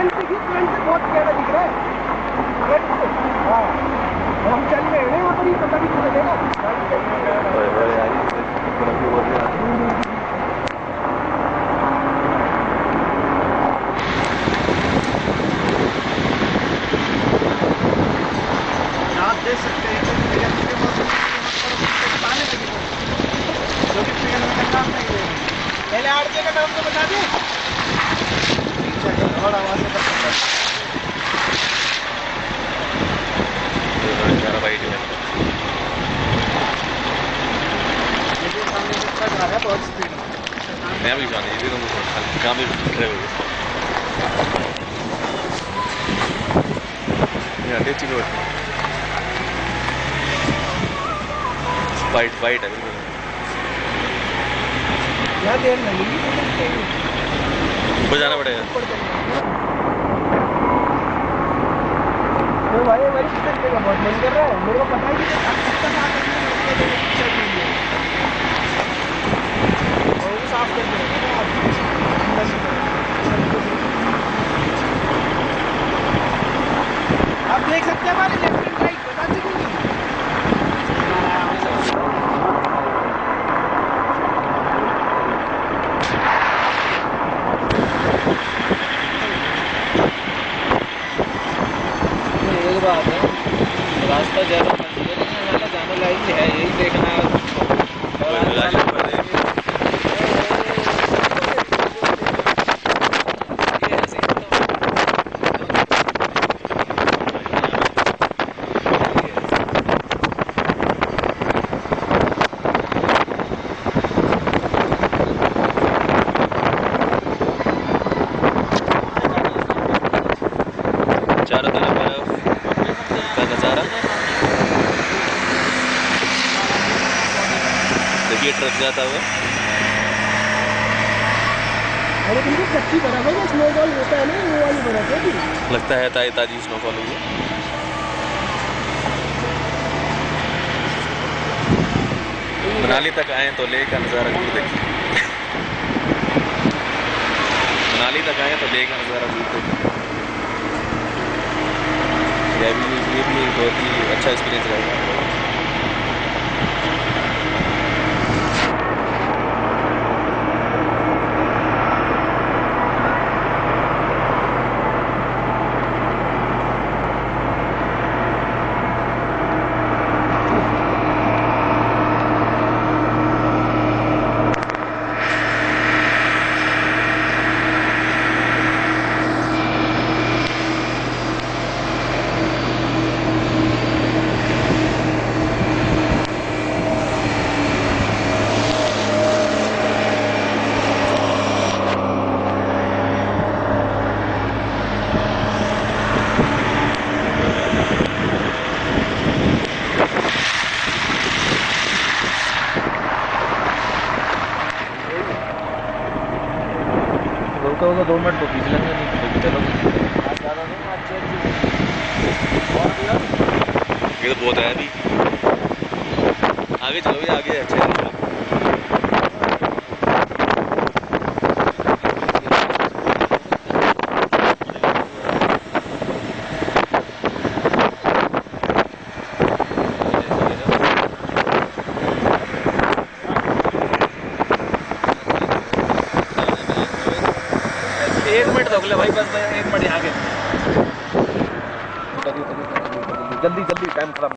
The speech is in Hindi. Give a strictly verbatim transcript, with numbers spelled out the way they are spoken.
फ्रंट से फ्रंट से बहुत प्यारा दिख रहा है फ्रंट से। हाँ हम चल रहे हैं वहाँ पर ही पता भी नहीं चलेगा। आप देख सकते हैं पहले आरती का नाम तो बता दें। और आवाज में बहुत स्पीड मैं भी जाने ये तो कहाँ भी खड़े हो गए यहाँ टेस्टी रोड वाइट वाइट है बिल्कुल। यहाँ देर लगेगी ऊपर जाना पड़ेगा। तो भाई भाई कितना देगा बहुत मन कर रहा है मेरे को पता ही नहीं साफ कर दे। आप देख सकते हैं हमारे लेफ्ट एंड राइट बता सकते हैं। एक बात है रास्ता ज़्यादा वाला जाने लायक है यही देखना है। चारों तरफ बर्फ का नज़ारा देखिए ट्रक जाता हुआ। अरे बिल्कुल कच्ची बर्फ है स्नोफॉल होता है ना वो वाली बर्फ है। लगता है ताज़ी ताज़ी स्नोफॉल हुई है। मनाली तक आए तो लेक का नज़ारा जरूर देखिए। मनाली तक आए तो लेक का नज़ारा जरूर देखिए। ये भी ये भी बहुत ही अच्छा एक्सपीरियंस रहेगा। रोका होगा दो मिनट तो खींच लेंगे नहीं तो चलो ये तो बहुत है अभी आगे चलो भी आगे अच्छा है। एक मिनट रोक ले भाई बस एक मिनट यहाँ के जल्दी जल्दी टाइम खराब।